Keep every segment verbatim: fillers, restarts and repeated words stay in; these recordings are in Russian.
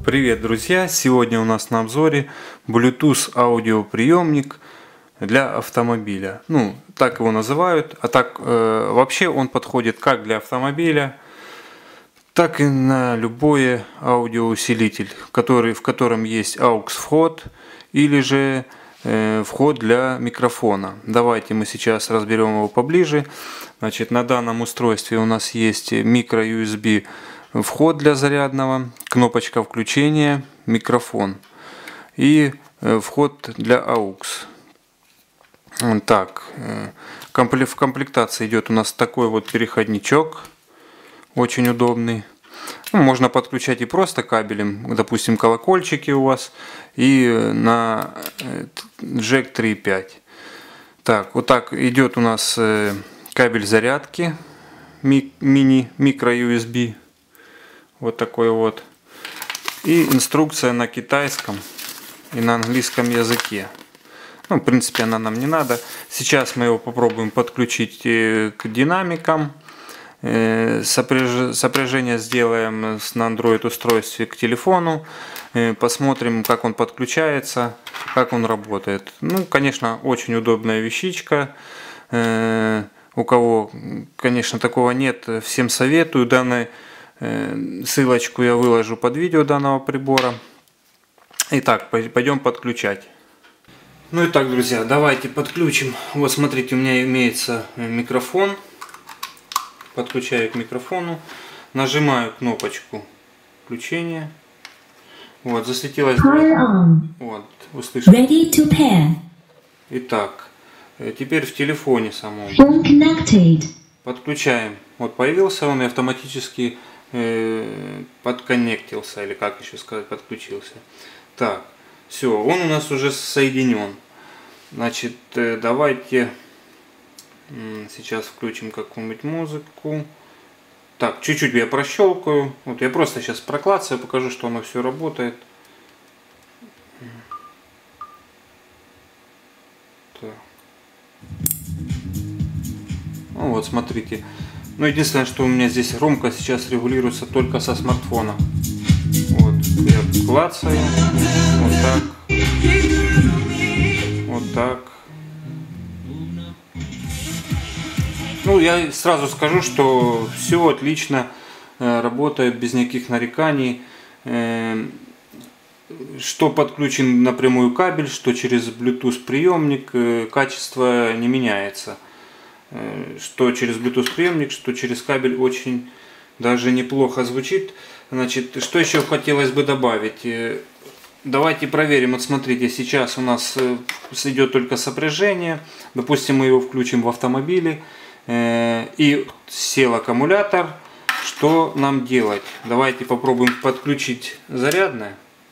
Привет, друзья! Сегодня у нас на обзоре Bluetooth аудиоприемник для автомобиля. Ну, так его называют. А так э, вообще он подходит как для автомобиля, так и на любой аудиоусилитель, который, в котором есть aux вход или же э, вход для микрофона. Давайте мы сейчас разберем его поближе. Значит, на данном устройстве у нас есть micro ю эс би вход для зарядного, кнопочка включения, микрофон и вход для aux. Так, в комплектации идет у нас такой вот переходничок, очень удобный. Ну, можно подключать и просто кабелем, допустим, колокольчики у вас, и на джек три и пять. Так, вот так идет у нас кабель зарядки мини micro ю эс би. Вот такой вот. И инструкция на китайском и на английском языке. Ну, в принципе, она нам не надо. Сейчас мы его попробуем подключить к динамикам. Сопряжение сделаем на Android устройстве к телефону. Посмотрим, как он подключается, как он работает. Ну, конечно, очень удобная вещичка. У кого, конечно, такого нет, всем советую. Данный ссылочку я выложу под видео данного прибора. Итак, пойдем подключать. Ну и так, друзья, давайте подключим. Вот смотрите, у меня имеется микрофон. Подключаю к микрофону. Нажимаю кнопочку включения. Вот, засветилась. Вот, услышали. Итак, теперь в телефоне самом. Подключаем. Вот появился он и автоматически э, подконнектился, или как еще сказать, подключился. Так, все, он у нас уже соединен. Значит, э, давайте э, сейчас включим какую-нибудь музыку. Так, чуть-чуть я прощелкаю. Вот я просто сейчас проклацаю, покажу, что оно все работает. Так. Ну вот, смотрите. Ну, единственное, что у меня здесь громкость сейчас регулируется только со смартфона. Вот, я клацаю. Вот так. Вот так. Ну, я сразу скажу, что все отлично работает, без никаких нареканий. Что подключен напрямую кабель, что через Bluetooth приемник, качество не меняется. Что через Bluetooth приемник, что через кабель очень даже неплохо звучит. Значит, что еще хотелось бы добавить? Давайте проверим. Вот смотрите, сейчас у нас идет только сопряжение. Допустим, мы его включим в автомобиле. И сел аккумулятор. Что нам делать? Давайте попробуем подключить зарядное,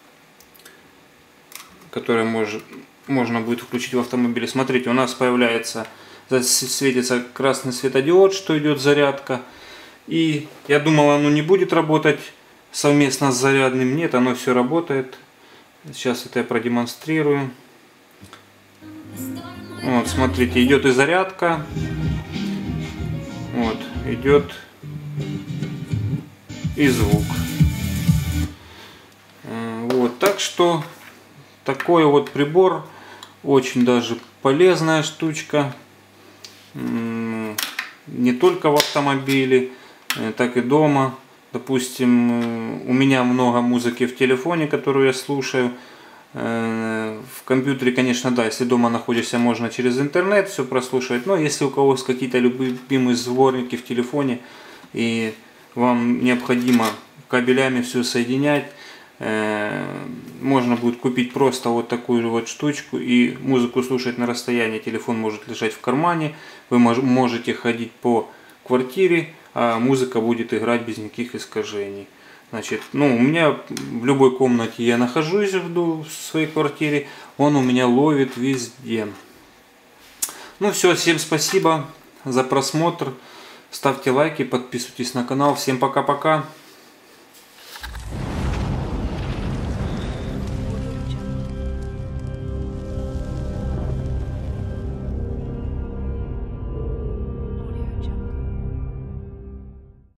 которое может, можно будет включить в автомобиле. Смотрите, у нас появляется... светится красный светодиод, что идет зарядка. И я думал, оно не будет работать совместно с зарядным. Нет, оно все работает. Сейчас это я продемонстрирую. Вот, смотрите, идет и зарядка. Вот, идет и звук. Вот, так что такой вот прибор. Очень даже полезная штучка. Не только в автомобиле, так и дома. Допустим, у меня много музыки в телефоне, которую я слушаю. В компьютере, конечно, да, если дома находишься, можно через интернет все прослушивать. Но если у кого есть какие-то любимые сборники в телефоне, и вам необходимо кабелями все соединять, можно будет купить просто вот такую вот штучку и музыку слушать на расстоянии. Телефон может лежать в кармане, вы можете ходить по квартире, а музыка будет играть без никаких искажений. Значит, ну, у меня в любой комнате я нахожусь в своей квартире, он у меня ловит везде. Ну все, всем спасибо за просмотр, ставьте лайки, подписывайтесь на канал, всем пока-пока.